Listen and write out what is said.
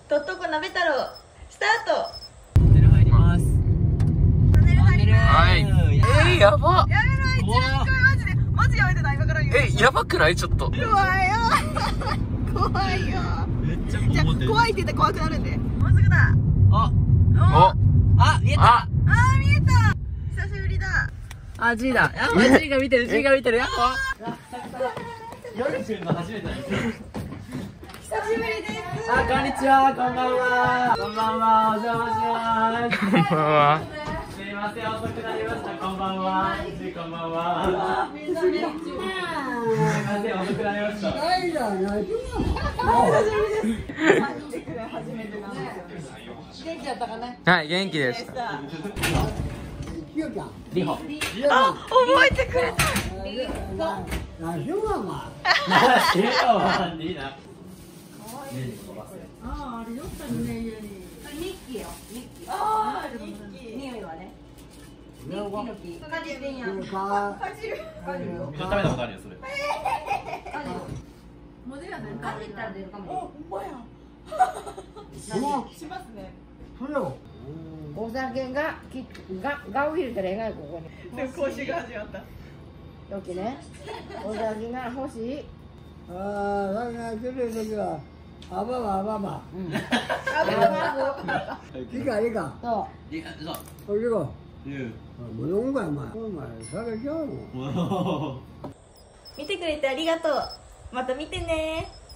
とっとこ鍋太郎スタート。 トンネル入ります。 トンネル入ります。 はい。やば。 やめろ、一番怖い、マジでマジやめてな、今から言う。 やばくない？ちょっと怖いよ怖いよ。 めっちゃじゃあ怖いって言ったら怖くなるんで。もうすぐだ。 あ、見えた。 あー、見えた。久しぶりだ。 あ、G だ。G が見てる、G が見てる。やっほ。夜来るの初めてなんですよ。 久しぶりです。 あ、こんにちは、こんばんは。こんばんは、お邪魔します。 こんばんは。 すいません、遅くなりました。こんばんは。G こんばんは。すいません、遅くなりました。 元気だったかね。 はい、元気でした。 リホ。 あ、覚えてくれた。 いいな。 あ、あれよったね、家に。ミッキーよ、ミッキー。ああ、ミッキー。匂いはね。ミッキーの木。かじってんやん。かじる。 食べたことあるよ、それ。 モデルやね。かじったら出るかも。お、ほんまや。しますね。 お酒がガウヒルから描いここに。 で、講習が始まった。 よきね。お酒が欲しい。 ああ、だから来る時は、あばば。いいか。 そリホ、そう。 これこ。 言う。 もう飲むかお前。酒ちゃうの。 見てくれてありがとう。また見てね。